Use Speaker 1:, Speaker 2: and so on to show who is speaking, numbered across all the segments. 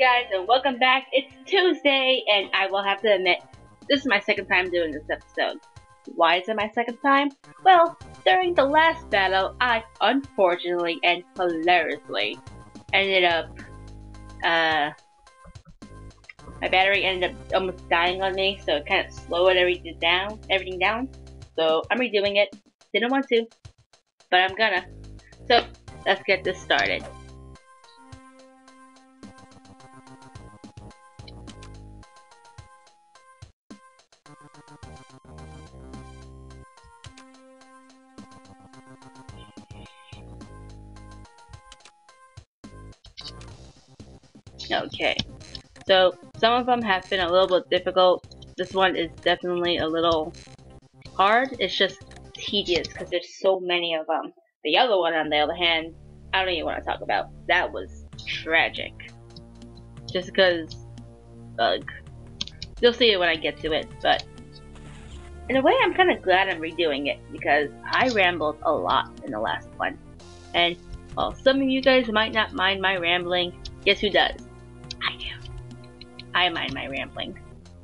Speaker 1: guys, and welcome back. It's Tuesday, and I will have to admit, this is my second time doing this episode. Why is it my second time? Well, during the last battle, I unfortunately and hilariously ended up, my battery ended up almost dying on me, so it kind of slowed everything down. So I'm redoing it. Didn't want to, but I'm gonna. So let's get this started. Okay, so some of them have been a little bit difficult. This one is definitely a little hard. It's just tedious because there's so many of them. The yellow one, on the other hand, I don't even want to talk about. That was tragic. Just because, you'll see it when I get to it, but in a way I'm kind of glad I'm redoing it because I rambled a lot in the last one. And while some of you guys might not mind my rambling, guess who does? I do. I mind my rambling.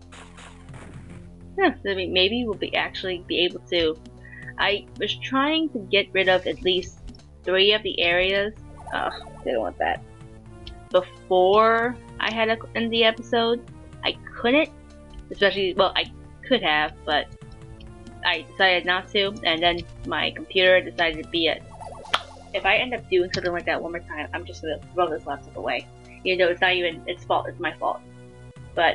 Speaker 1: So maybe we'll actually be able to. I was trying to get rid of at least 3 of the areas. Oh, didn't want that. Before I had to end the episode, I couldn't. Especially, well, I could have, but I decided not to. And then my computer decided to be it. If I end up doing something like that one more time, I'm just gonna throw this laptop away. You know, it's not even its fault, it's my fault. But,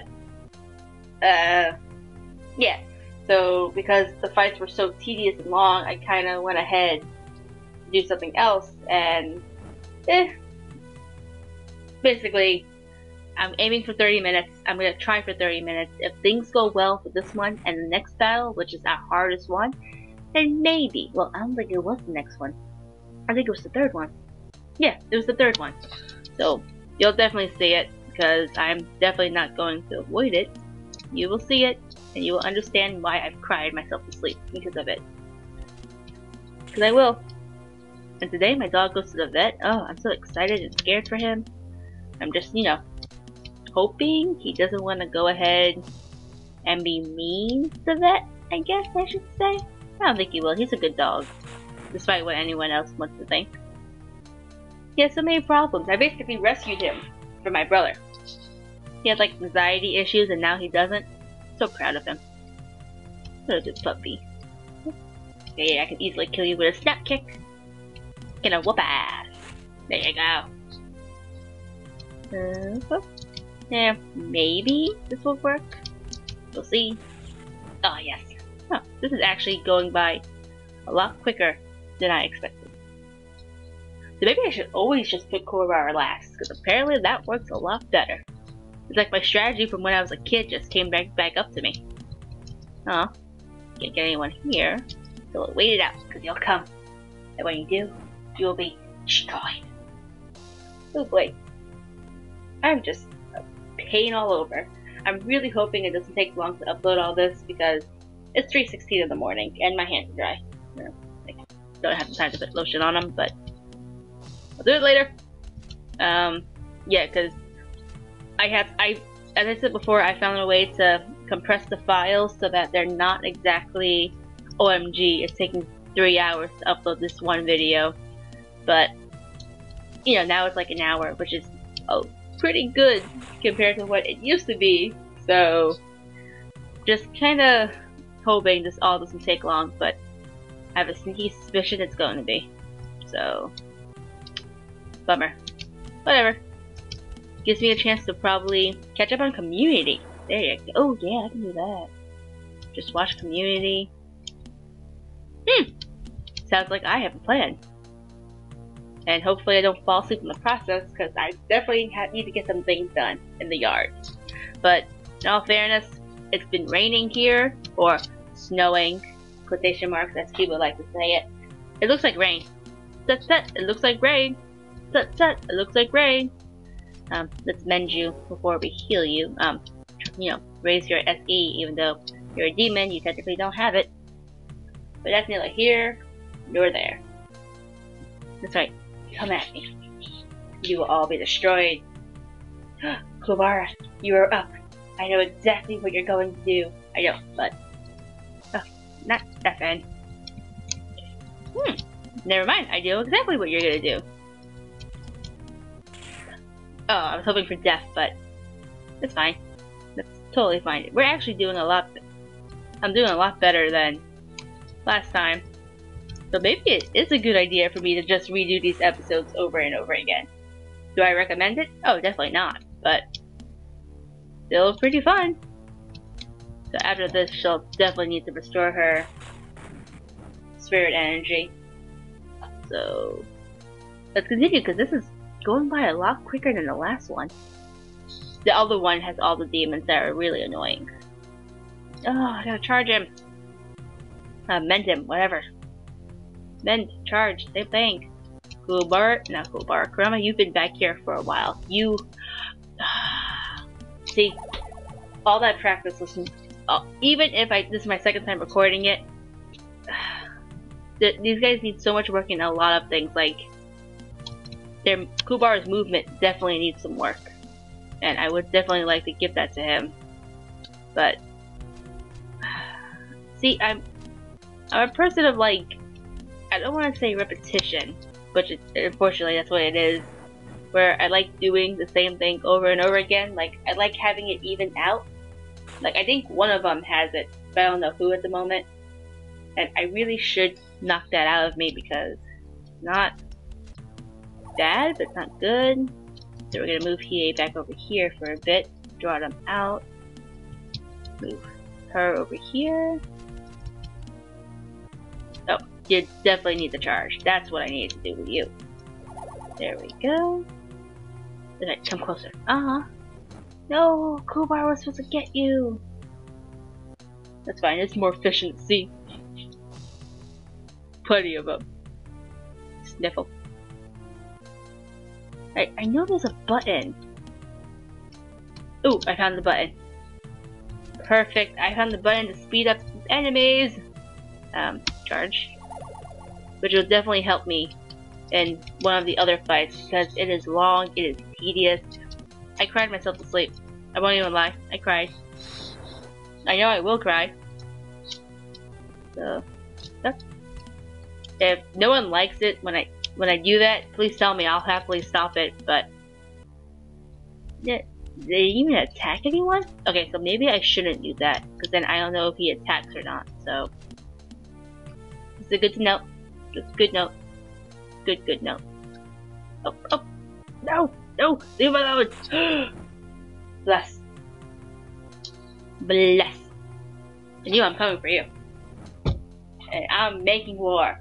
Speaker 1: yeah. So, because the fights were so tedious and long, I kinda went ahead to do something else, and, basically, I'm aiming for 30 minutes. I'm gonna try for 30 minutes. If things go well for this one and the next battle, which is our hardest one, then maybe, well, I don't think it was the next one. I think it was the third one. Yeah, it was the third one. So, you'll definitely see it, because I'm definitely not going to avoid it. You will see it, and you will understand why I've cried myself to sleep because of it. Because I will. And today my dog goes to the vet. Oh, I'm so excited and scared for him. I'm just, you know, hoping he doesn't want to go ahead and be mean to the vet, I guess I should say. I don't think he will. He's a good dog, despite what anyone else wants to think. He has so many problems. I basically rescued him from my brother. He had like anxiety issues and now he doesn't. So proud of him. What a good puppy. Yeah, I can easily kill you with a snap kick. Gonna whoop ass. There you go. Yeah, maybe this will work. We'll see. Oh yes. Oh, this is actually going by a lot quicker than I expected. So maybe I should always just put Core last, because apparently that works a lot better. It's like my strategy from when I was a kid just came back up to me. Oh, can't get anyone here, so we'll wait it out, because you'll come. And when you do, you'll be destroyed. Oh boy. I'm just a pain all over. I'm really hoping it doesn't take long to upload all this, because it's 3:16 in the morning, and my hands are dry. You know, I don't have the time to put lotion on them, but I'll do it later. Yeah, because as I said before, I found a way to compress the files so that they're not exactly OMG, it's taking 3 hours to upload this one video. But, you know, now it's like an hour, which is pretty good compared to what it used to be. So, just kinda hoping this all doesn't take long, but I have a sneaky suspicion it's going to be. So, bummer. Whatever. Gives me a chance to probably catch up on Community. There you go. Oh yeah, I can do that. Just watch Community. Sounds like I have a plan. And hopefully I don't fall asleep in the process, because I definitely need to get some things done in the yard. But in all fairness, it's been raining here, or snowing, quotation marks as people like to say it. It looks like rain. Tut tut, it looks like rain. Tut tut, it looks like rain. Let's mend you before we heal you. You know, raise your SE, even though you're a demon, you technically don't have it. But that's neither here nor there. That's right, come at me. You will all be destroyed. Kuwabara, you are up. I know exactly what you're going to do. I know, but... Oh, not that bad. Never mind, I know exactly what you're gonna do. Oh, I was hoping for death, but... it's fine. That's totally fine. We're actually doing a lot... I'm doing a lot better than last time. So maybe it is a good idea for me to just redo these episodes over and over again. Do I recommend it? Oh, definitely not, but still pretty fun. So after this, she'll definitely need to restore her spirit energy. So let's continue, because this is going by a lot quicker than the last one. The other one has all the demons that are really annoying. Oh, I gotta charge him. Mend him, whatever. Mend, charge, same thing. Kuwabara, not Kuwabara. Kurama, you've been back here for a while. You... See, all that practice was... even if this is my second time recording it, these guys need so much work in a lot of things. Like, Kuwabara's movement definitely needs some work. And I would definitely like to give that to him. But... see, I'm a person of, like... I don't want to say repetition, but unfortunately that's what it is. Where I like doing the same thing over and over again. Like, I like having it even out. Like, I think one of them has it, but I don't know who at the moment. And I really should knock that out of me, because it's not bad, but it's not good. So we're gonna move Hiei back over here for a bit. Draw them out. Move her over here. Oh, you definitely need the charge. That's what I need to do with you. There we go. Alright, come closer. No, Kuwabara was supposed to get you. That's fine, it's more efficiency. Plenty of them. Sniffle. I know there's a button. Ooh, I found the button. Perfect, I found the button to speed up enemies. Charge. Which will definitely help me in one of the other fights, because it is long, it is tedious. I cried myself to sleep. I won't even lie, I cried. I know I will cry. So, if no one likes it when I do that, please tell me. I'll happily stop it. But did they even attack anyone? Okay, so maybe I shouldn't do that, because then I don't know if he attacks or not. So it's a good to know. It's a good note. Good note. Oh, no, leave me alone. Bless. I knew I'm coming for you. And I'm making war.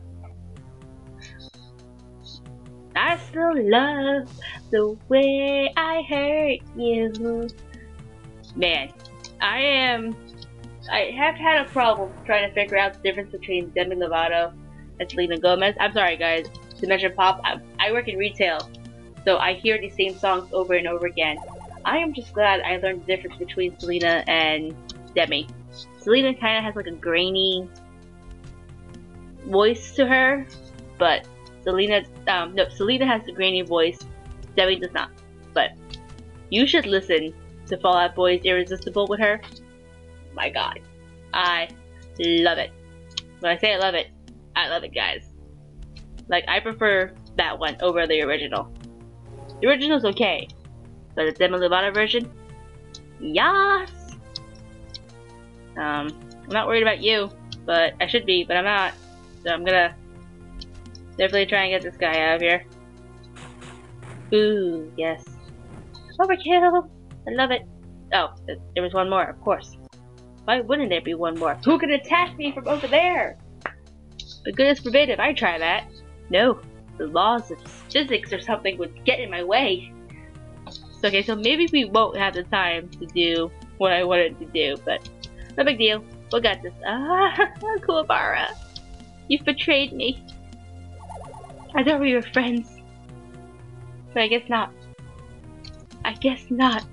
Speaker 1: I still love the way I hurt you. Man, I have had a problem trying to figure out the difference between Demi Lovato and Selena Gomez. I'm sorry guys, to mention pop, I work in retail, so I hear these same songs over and over again. I am just glad I learned the difference between Selena and Demi. Selena kind of has like a grainy voice to her, but Selena has a grainy voice, Demi does not. But you should listen to Fall Out Boy's Irresistible with her. My god, I love it. When I say I love it guys. Like, I prefer that one over the original. The original's okay, but the Demi Lovato version, yes! I'm not worried about you, but I should be, but I'm not. So I'm gonna definitely try and get this guy out of here. Ooh, yes. Overkill! I love it. Oh, there was one more, of course. Why wouldn't there be one more? Who could attack me from over there? But goodness forbid if I try that. No, the laws of physics or something would get in my way. So, okay, so maybe we won't have the time to do what I wanted to do, but no big deal. We got this. Kuwabara, you've betrayed me. I thought we were friends, but I guess not. I guess not.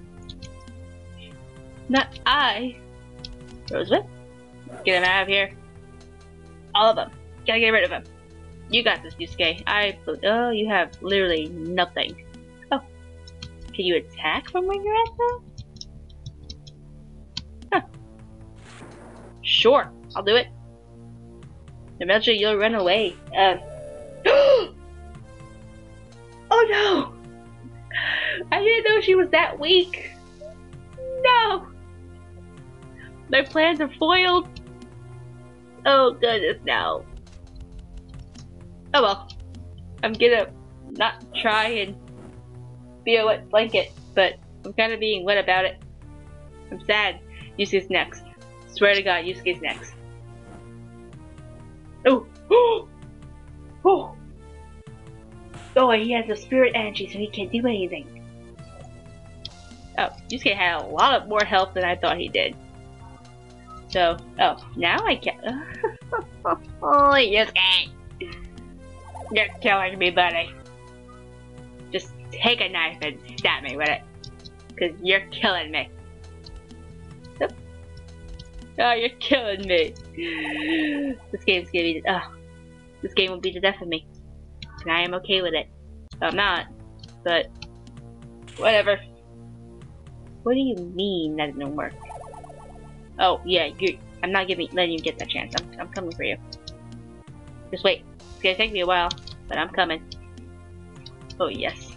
Speaker 1: Not I. Rosewhip, get him out of here. All of them. Gotta get rid of him. You got this, Yusuke. Oh, you have literally nothing. Oh, Can you attack from where you're at though? Huh. Sure, I'll do it. Eventually you'll run away. Oh no! I didn't know she was that weak. No! My plans are foiled. Oh goodness, no. Oh well. I'm gonna not try and be a wet blanket, but I'm kind of being wet about it. I'm sad. Yusuke's next. Swear to God, Yusuke's next. Oh! Oh! Oh, he has a spirit energy, so he can't do anything. Oh, Yusuke had a lot of more health than I thought he did. So, oh, now I can. Oh, Yusuke! You're killing me, buddy. Just take a knife and stab me with it. Cause you're killing me. Oh, you're killing me. This game's gonna be, this game will be the death of me. And I am okay with it. I'm not, but whatever. What do you mean that didn't work? Oh, yeah, I'm not letting you get that chance. I'm coming for you. Just wait. It's gonna take me a while, but I'm coming. Oh, yes.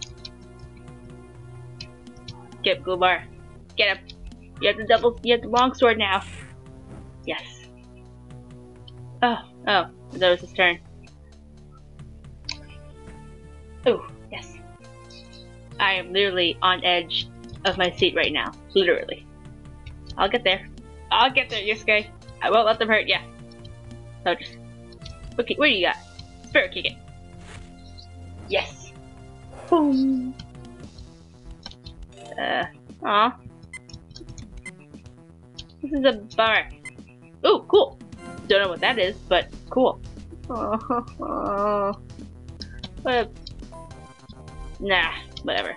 Speaker 1: Get him, Gubar. Get him. You have the long sword now. Yes. Oh, that was his turn. Oh, yes. I am literally on edge of my seat right now. Literally. I'll get there. I'll get there, Yusuke. I won't let them hurt ya. So just... Okay, what do you got? Spirit kick it. Yes. Boom. Aw. This is a bummer. Ooh, cool. Don't know what that is, but cool. What? Nah, whatever.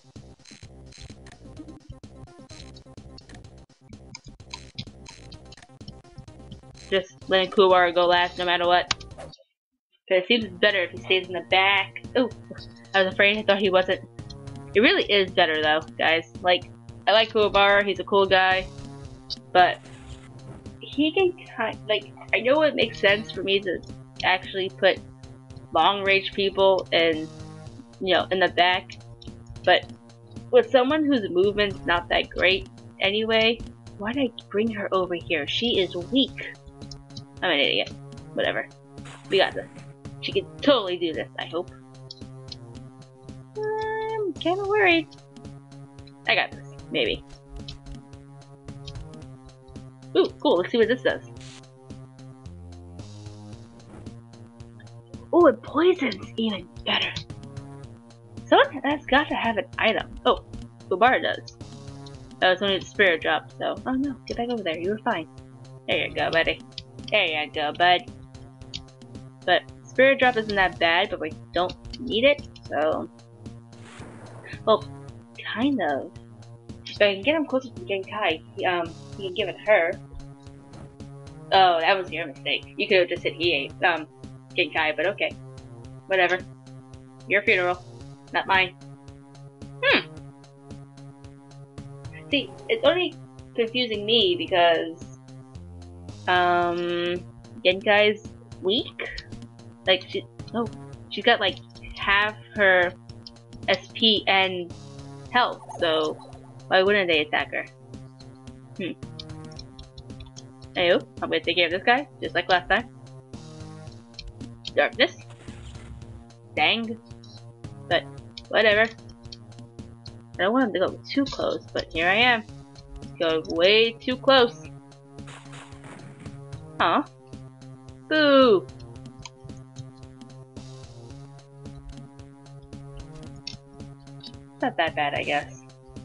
Speaker 1: Just letting Kuwara go last no matter what. Cause it seems better if he stays in the back. Ooh, I was afraid. I thought he wasn't. It really is better though, guys. Like, I like Kuwabara. He's a cool guy, but he can I know it makes sense for me to actually put long range people in, in the back, but with someone whose movement's not that great anyway, why did I bring her over here? She is weak. I'm an idiot. Whatever. We got this. She can totally do this, I hope. I'm kinda worried. I got this. Maybe. Ooh, cool. Let's see what this does. Oh, it poisons. Even better. Someone has got to have an item. Oh, Gobara does. That was only the spirit drop, so... Oh no, get back over there. You were fine. There you go, buddy. There you go, bud. But spirit drop isn't that bad, but we don't need it, so... Well, kind of. If I can get him closer to Genkai, he can give it her. Oh, that was your mistake. You could have just hit Genkai, but okay. Whatever. Your funeral, not mine. See, it's only confusing me because Genkai's weak. Like she's got like half her SP and health, so why wouldn't they attack her? Ayo, I'm gonna take care of this guy, just like last time. Darkness. Dang. But whatever. I don't want him to go too close, but here I am. Going way too close. Huh? Boo! Not that bad, I guess.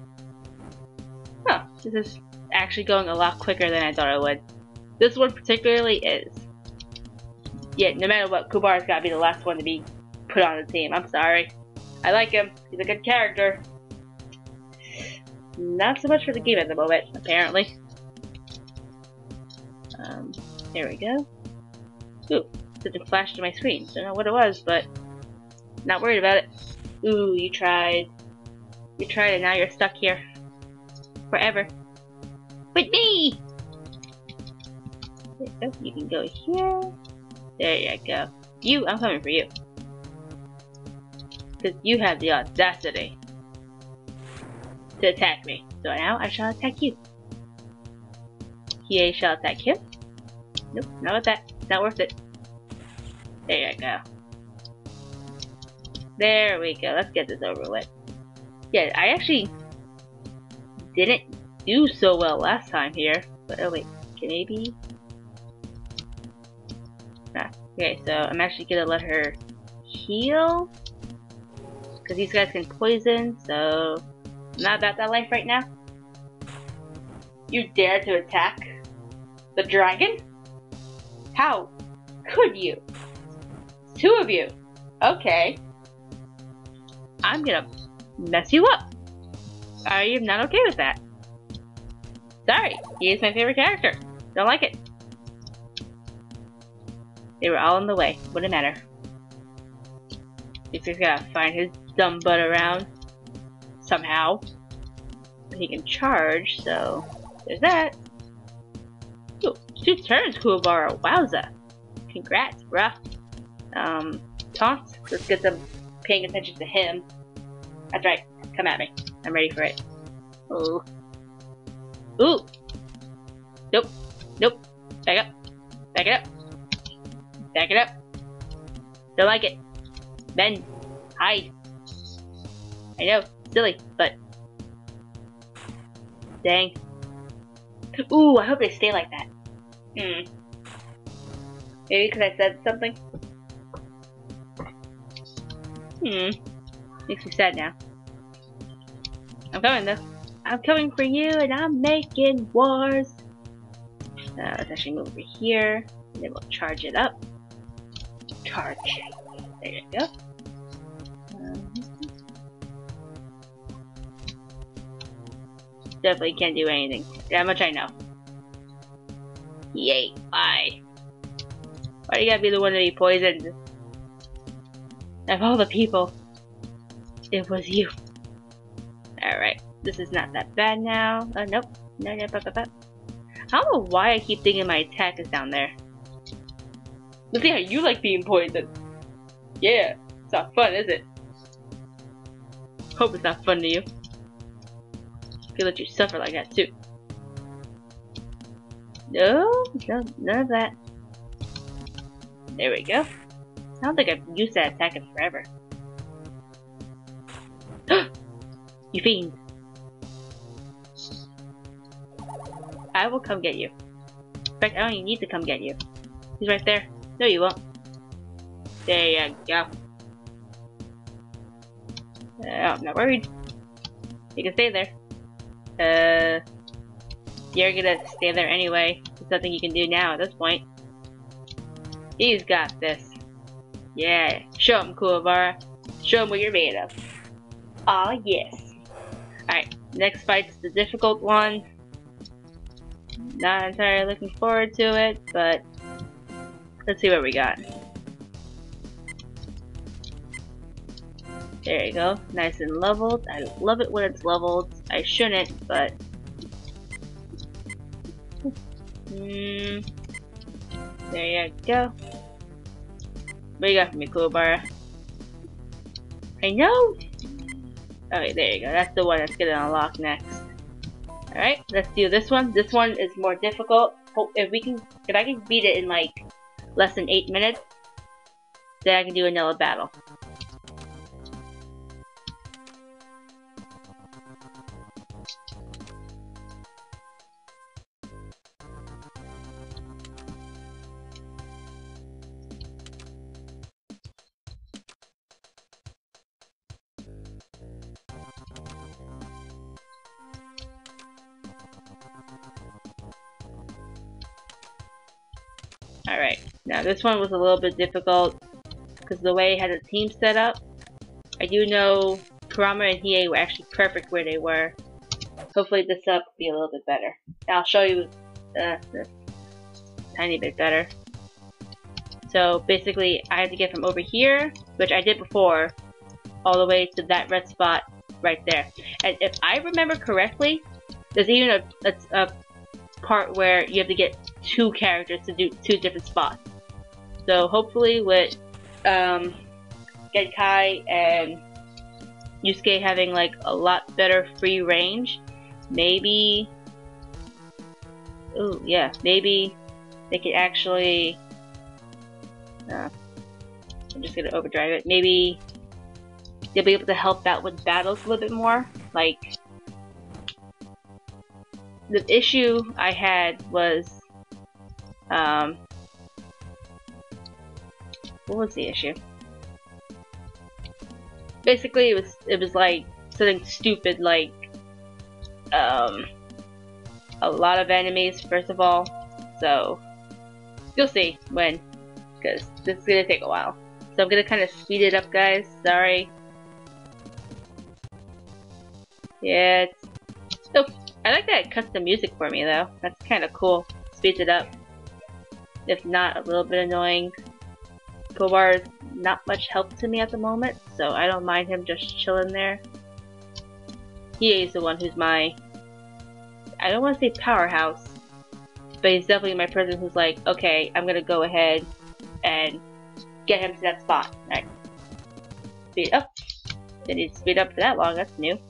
Speaker 1: Huh, this is actually going a lot quicker than I thought it would. This one particularly is. Yeah, no matter what, Kubara's gotta be the last one to be put on the team. I'm sorry. I like him. He's a good character. Not so much for the game at the moment, apparently. There we go. Ooh, something flashed to my screen. Don't know what it was, but not worried about it. Ooh, you tried. You tried it, now you're stuck here. Forever. With me! You can go here. There you go. I'm coming for you. Because you have the audacity to attack me. So now I shall attack you. He shall attack him. Nope, not with that. It's not worth it. There you go. There we go. Let's get this over with. Yeah, I actually didn't do so well last time here. But oh wait, can maybe? Nah. Okay, so I'm actually gonna let her heal. Because these guys can poison, so I'm not about that life right now. You dare to attack the dragon? How could you? 2 of you. Okay. I'm gonna mess you up. I am not okay with that. Sorry, he is my favorite character. Don't like it. They were all in the way. Wouldn't matter. He's just gotta find his dumb butt around. Somehow. But he can charge, so there's that. Ooh, 2 turns, Kuwabara. Wowza. Congrats, bruh. Taunts. Let's get them paying attention to him. That's right. Come at me. I'm ready for it. Ooh. Ooh. Nope. Nope. Back up. Back it up. Back it up. Don't like it. Bend. Hide. I know. Silly, but... Dang. Ooh, I hope they stay like that. Maybe because I said something? Makes me sad now. I'm coming though. I'm coming for you and I'm making wars. Let's actually move over here. And then we'll charge it up. Charge. There you go. Definitely can't do anything. That much I know. Yay. Why? Why do you gotta be the one to be poisoned? Of all the people, it was you. Alright. This is not that bad now. Nope. No, I don't know why I keep thinking my attack is down there. Let's see how you like being poisoned. Yeah. It's not fun, is it? Hope it's not fun to you. Could let you suffer like that too. No, none of that. There we go. I don't think I've used that attack in forever. You fiend. I will come get you. In fact, I don't even need to come get you. He's right there. No, you won't. There you go. I'm not worried. You can stay there. You're gonna stay there anyway. There's nothing you can do now at this point. He's got this. Yeah, show him, Kuwabara. Show him what you're made of. Aw, yes. Alright, next fight's the difficult one. Not entirely looking forward to it, but let's see what we got. There you go, nice and leveled. I love it when it's leveled. I shouldn't, but... there you go. What do you got for me, Kuwabara? I know! Okay, there you go. That's the one that's gonna unlock next. Alright, let's do this one. This one is more difficult. If I can beat it in like less than 8 minutes, then I can do another battle. Alright, now this one was a little bit difficult because the way it had a team set up. I do know Kurama and Hiei were actually perfect where they were. Hopefully this up will be a little bit better. I'll show you this tiny bit better. So basically I had to get from over here, which I did before, all the way to that red spot right there. And if I remember correctly, there's even a part where you have to get 2 characters to do 2 different spots. So hopefully with Genkai and Yusuke having like a lot better free range, maybe, ooh yeah, maybe they could actually, I'm just gonna overdrive it, maybe they'll be able to help out with battles a little bit more. Like, the issue I had was, what was the issue? Basically, it was like something stupid, like a lot of enemies first of all. So you'll see when, because this is gonna take a while. So I'm gonna kind of speed it up, guys. Sorry. Yeah, so I like that it cuts the music for me though. That's kind of cool. Speeds it up. If not, a little bit annoying. Kobar is not much help to me at the moment, so I don't mind him just chilling there. He is the one who's my, I don't want to say powerhouse, but he's definitely my person who's like, okay, I'm gonna go ahead and get him to that spot. Alright. Speed up. Didn't need to speed up for that long, that's new.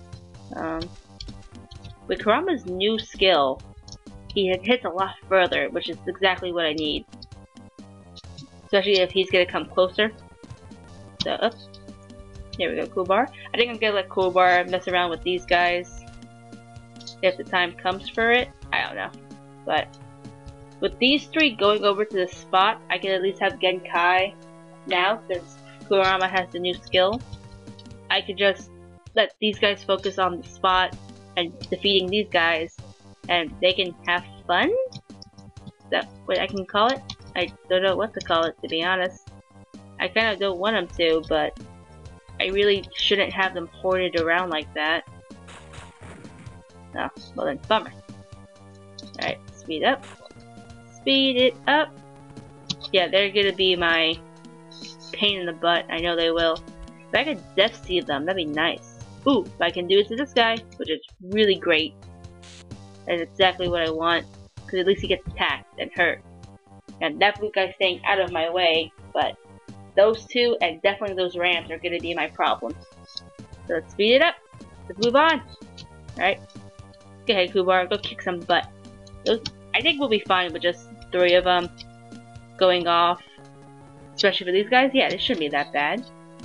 Speaker 1: With Kurama's new skill, he hits a lot further, which is exactly what I need. Especially if he's gonna come closer. So, up. Here we go, Kobar. I think I'm gonna let Kobar mess around with these guys if the time comes for it. I don't know. But with these 3 going over to the spot, I can at least have Genkai now, since Kurama has the new skill. I could just let these guys focus on the spot and defeating these guys, and they can have fun? Is that what I can call it? I don't know what to call it, to be honest. I kind of don't want them to, but I really shouldn't have them hoarded around like that. Oh, well then, bummer. Alright, speed up. Speed it up! Yeah, they're gonna be my pain in the butt. I know they will. If I could Death Seed them, that'd be nice. Ooh, if I can do it to this guy, which is really great. That's exactly what I want, because at least he gets attacked and hurt. And that blue guy's staying out of my way, but those 2 and definitely those ramps are going to be my problem. So let's speed it up. Let's move on. Alright. Go ahead, Kubar. Go kick some butt. I think we'll be fine with just 3 of them going off. Especially for these guys. Yeah, it shouldn't be that bad.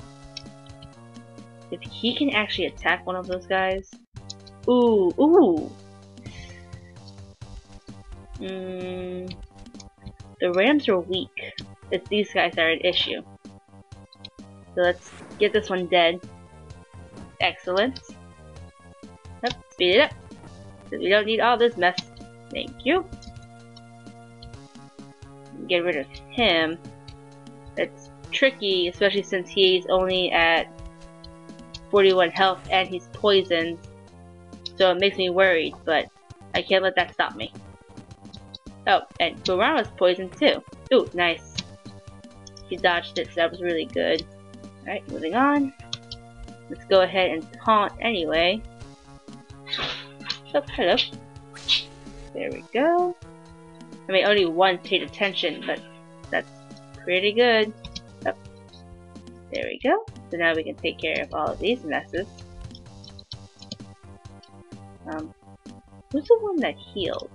Speaker 1: If he can actually attack one of those guys. Ooh, ooh. The rams are weak. It's these guys that are an issue. So let's get this one dead. Excellent. Yep, speed it up. Because we don't need all this mess. Thank you. Get rid of him. It's tricky, especially since he's only at 41 health and he's poisoned. So it makes me worried, but I can't let that stop me. Oh, and Kurama's poisoned too. Ooh, nice. He dodged it, so that was really good. Alright, moving on. Let's go ahead and taunt anyway. Oh, hello. There we go. I mean, only 1 paid attention, but that's pretty good. Oh, there we go. So now we can take care of all of these messes. Who's the one that heals?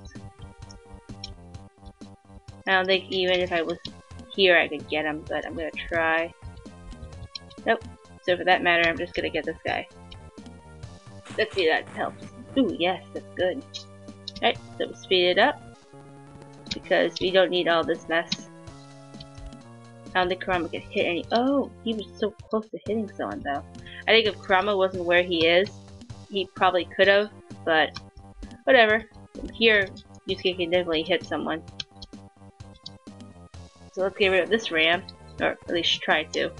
Speaker 1: I don't think even if I was here I could get him, but I'm gonna try. Nope. So for that matter, I'm just gonna get this guy. Let's see if that helps. Ooh, yes, that's good. Alright, so we'll speed it up. Because we don't need all this mess. I don't think Kurama could hit any— oh, he was so close to hitting someone though. I think if Kurama wasn't where he is, he probably could have, but whatever. Here, Yusuke can definitely hit someone. So let's get rid of this ram, or at least try to.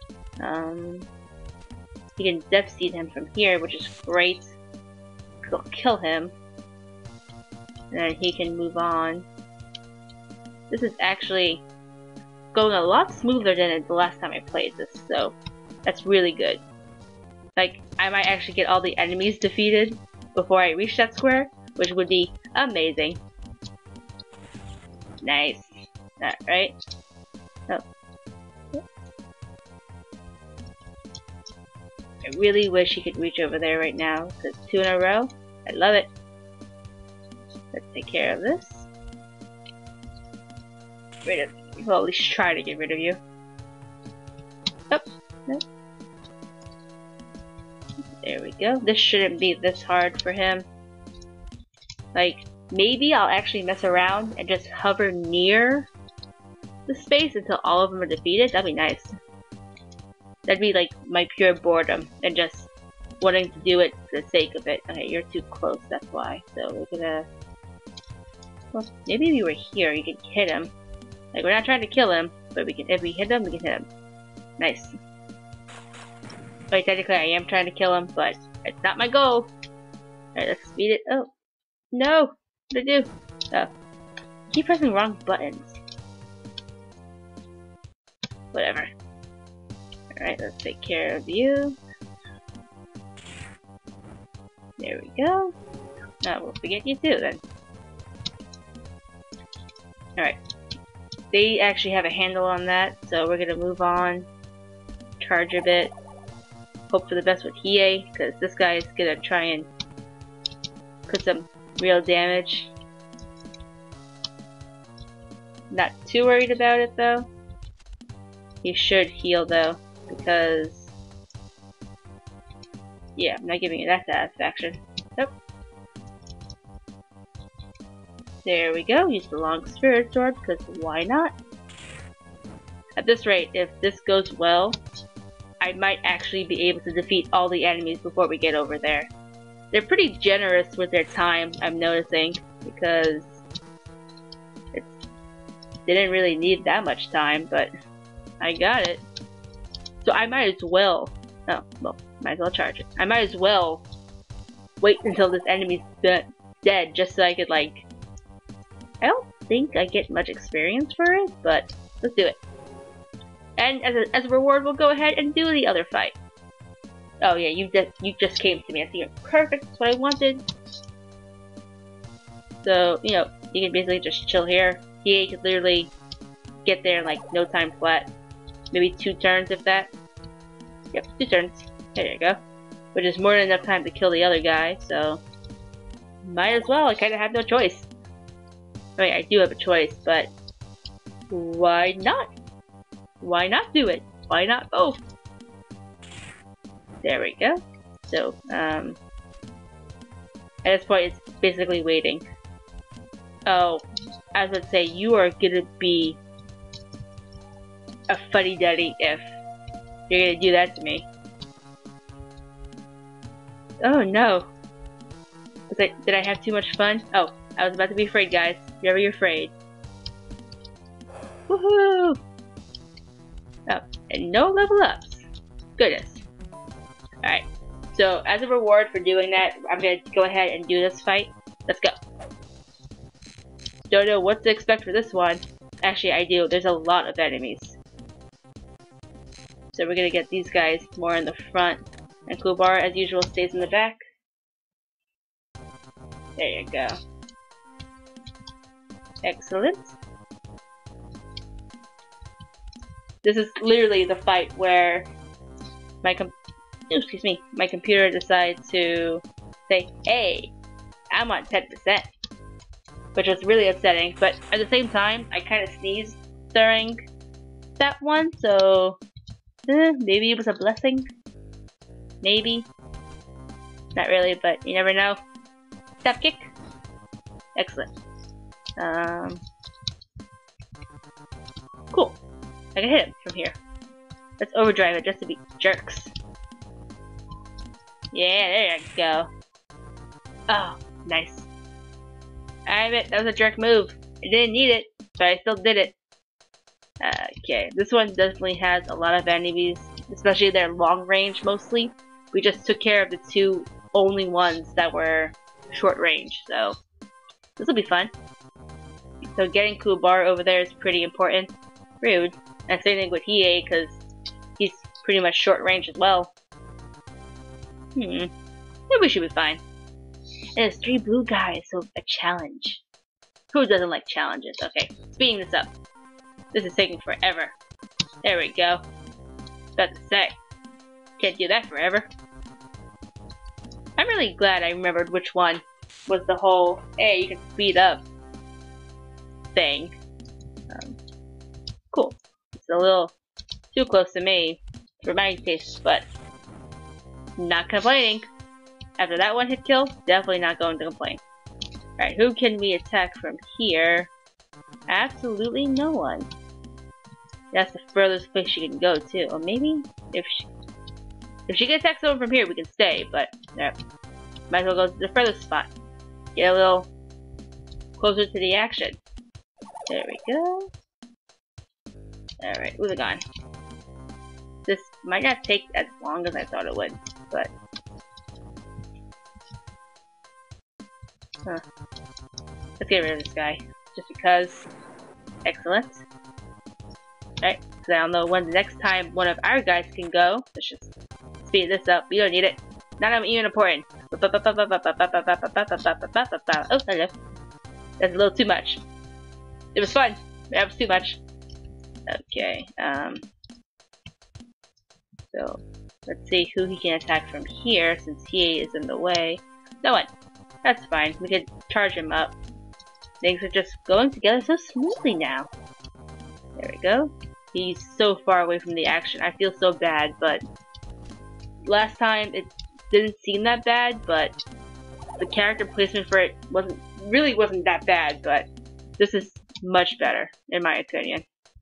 Speaker 1: You can Death Seed him from here, which is great. It'll kill him. And then he can move on. This is actually going a lot smoother than the last time I played this, so that's really good. Like, I might actually get all the enemies defeated before I reach that square, which would be amazing. Nice. That right? Oh. I really wish he could reach over there right now, because 2 in a row, I love it. Let's take care of this. Rid of you. Well, at least try to get rid of you. Oh, no. There we go. This shouldn't be this hard for him. Like, maybe I'll actually mess around and just hover near the space until all of them are defeated. That'd be nice. That'd be like my pure boredom and just wanting to do it for the sake of it. Okay, you're too close, that's why. So we're gonna... Well, maybe if you were here, you could hit him. Like, we're not trying to kill him, but we can, if we hit him, we can hit him. Nice. Like, technically I am trying to kill him, but it's not my goal. Alright, let's speed it. Oh. No! What did I do? Oh. I keep pressing wrong buttons. Whatever. Alright, let's take care of you. There we go. Oh, we'll forget you too then. Alright. They actually have a handle on that, so we're gonna move on. Charge a bit. Hope for the best with Hiei, because this guy is gonna try and put some real damage. Not too worried about it though. He should heal though, because yeah, I'm not giving you that satisfaction. Nope. There we go. Use the long spirit sword, because why not? At this rate, if this goes well, I might actually be able to defeat all the enemies before we get over there. They're pretty generous with their time, I'm noticing, because they didn't really need that much time, but I got it. So I might as well, oh, well, might as well charge it. I might as well wait until this enemy's dead, just so I could, like, I don't think I get much experience for it, but let's do it. And as a reward, we'll go ahead and do the other fight. Oh yeah, you just came to me. I see you're perfect. That's what I wanted. So, you know, you can basically just chill here. He could literally get there in like no time flat. Maybe 2 turns if that. Yep, 2 turns. There you go. Which is more than enough time to kill the other guy, so might as well. I kinda have no choice. I mean, I do have a choice, but why not? Why not do it? Why not both? There we go. So, at this point, it's basically waiting. Oh, I would say you are gonna be a fuddy-duddy if you're gonna do that to me. Oh no. Did I have too much fun? Oh, I was about to be afraid, guys. Never be afraid. Woohoo! Oh, and no level ups. Goodness. Alright, so as a reward for doing that, I'm gonna go ahead and do this fight. Let's go. Don't know what to expect for this one. Actually, I do. There's a lot of enemies. So we're gonna get these guys more in the front. And Kubar, as usual, stays in the back. There you go. Excellent. This is literally the fight where my computer decides to say, hey, I'm on 10%. Which was really upsetting, but at the same time, I kind of sneezed during that one, so maybe it was a blessing. Maybe. Not really, but you never know. Step kick. Excellent. Cool. I can hit him from here. Let's overdrive it just to be jerks. Yeah, there you go. Oh, nice. I admit, that was a jerk move. I didn't need it, but I still did it. Okay, this one definitely has a lot of enemies, especially their long range mostly. We just took care of the 2 only ones that were short range, so this will be fun. So getting Kubar over there is pretty important. Rude. And same thing with Hiei, because he's pretty much short range as well. Maybe we should be fine. And it's 3 blue guys, so a challenge. Who doesn't like challenges? Okay, speeding this up. This is taking forever. There we go. About to say. Can't do that forever. I'm really glad I remembered which one was the whole, hey, you can speed up thing. Cool. It's a little too close to me for my taste, but not complaining. After that one hit kill, definitely not going to complain. Alright, who can we attack from here? Absolutely no one. That's the furthest place she can go too. Or maybe if she can attack someone from here, we can stay. But might as well go to the furthest spot. Get a little closer to the action. There we go. Alright, moving on. This might not take as long as I thought it would, but let's get rid of this guy. Just because. Excellent. Alright, because I don't know when the next time one of our guys can go. Let's just speed this up. We don't need it. Not even important. Oh, hello. That's a little too much. It was fun. That was too much. Okay, so let's see who he can attack from here since he is in the way. No one. That's fine. We could charge him up. Things are just going together so smoothly now. There we go. He's so far away from the action. I feel so bad, but last time it didn't seem that bad, but the character placement for it wasn't that bad, but this is much better, in my opinion.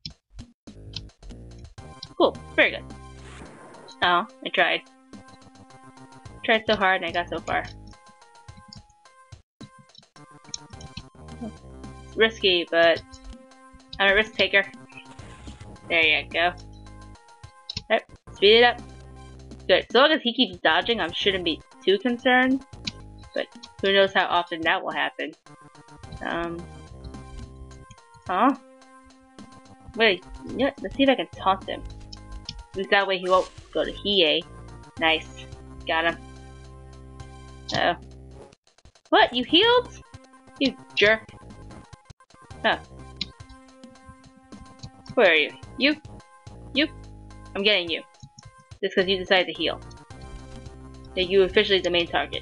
Speaker 1: Cool. Very good. Oh, I tried. Tried so hard and I got so far. It's risky, but I'm a risk taker. There you go. Alright, speed it up. Good. So long as he keeps dodging, I shouldn't be too concerned. But who knows how often that will happen. Wait, you know what? Let's see if I can taunt him. At least that way he won't go to Hiei. Nice. Got him. Uh-oh. What? You healed? You jerk. Huh. Where are you? You? You? I'm getting you. Just because you decided to heal. Make you officially the main target.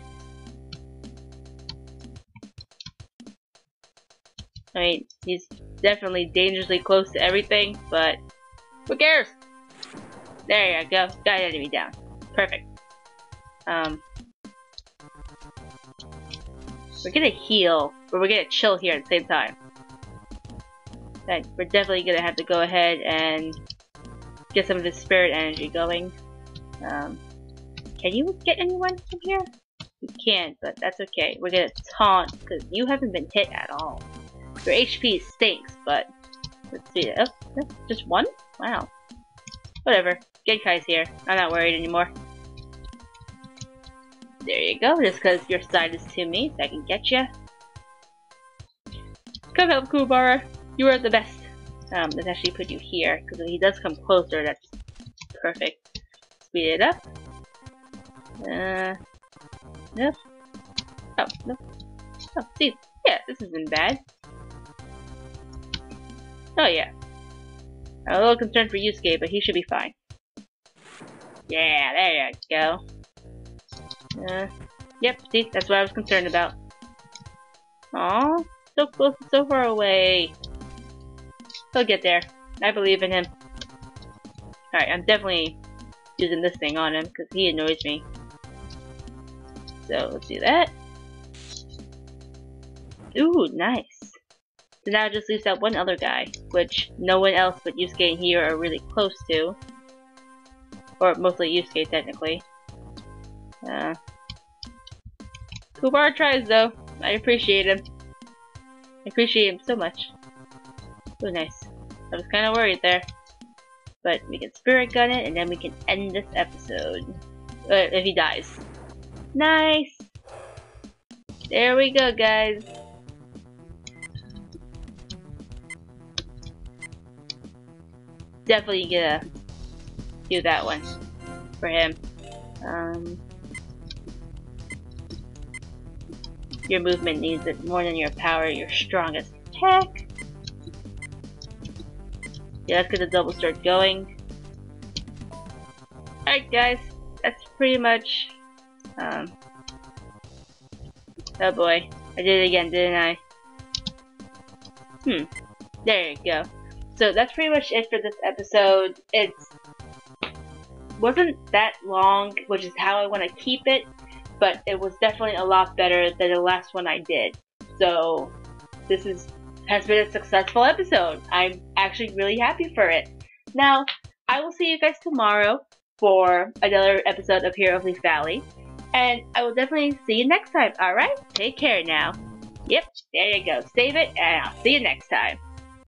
Speaker 1: I mean, he's definitely dangerously close to everything, but who cares? There you go. Got an enemy down. Perfect. We're gonna heal, but we're gonna chill here at the same time. Okay, we're definitely gonna have to go ahead and get some of this spirit energy going. Can you get anyone from here? You can't, but that's okay. We're gonna taunt, because you haven't been hit at all. Your HP stinks, but let's see. Oh, no, just one? Wow. Whatever. Genkai's here. I'm not worried anymore. There you go. Just because your side is to me, so I can get you. Come help, Kuwabara. You are the best. Let's actually put you here, because when he does come closer, that's perfect. Speed it up. Nope. Oh, no. Oh, see. Yeah, this isn't bad. Oh, yeah. I'm a little concerned for Yusuke, but he should be fine. Yeah, there you go. Yep, see, that's what I was concerned about. Aw, so close and so far away. He'll get there. I believe in him. Alright, I'm definitely using this thing on him, because he annoys me. So, let's do that. Ooh, nice. So now it just leaves that one other guy, which no one else but Yusuke and here are really close to. Or mostly Yusuke, technically. Kuwabara tries, though. I appreciate him. I appreciate him so much. Oh, nice. I was kind of worried there. But we can spirit gun it, and then we can end this episode. If he dies. Nice! There we go, guys. Definitely gonna do that one for him. Your movement needs it more than your power, your strongest attack. Yeah, let's get the double sword going. Alright guys, that's pretty much, oh boy, I did it again, didn't I? There you go. So that's pretty much it for this episode. It wasn't that long, which is how I want to keep it, but it was definitely a lot better than the last one I did. So this has been a successful episode. I'm actually really happy for it. Now, I will see you guys tomorrow for another episode of Hero of Leaf Valley, and I will definitely see you next time. Alright? Take care now. Yep, there you go. Save it, and I'll see you next time.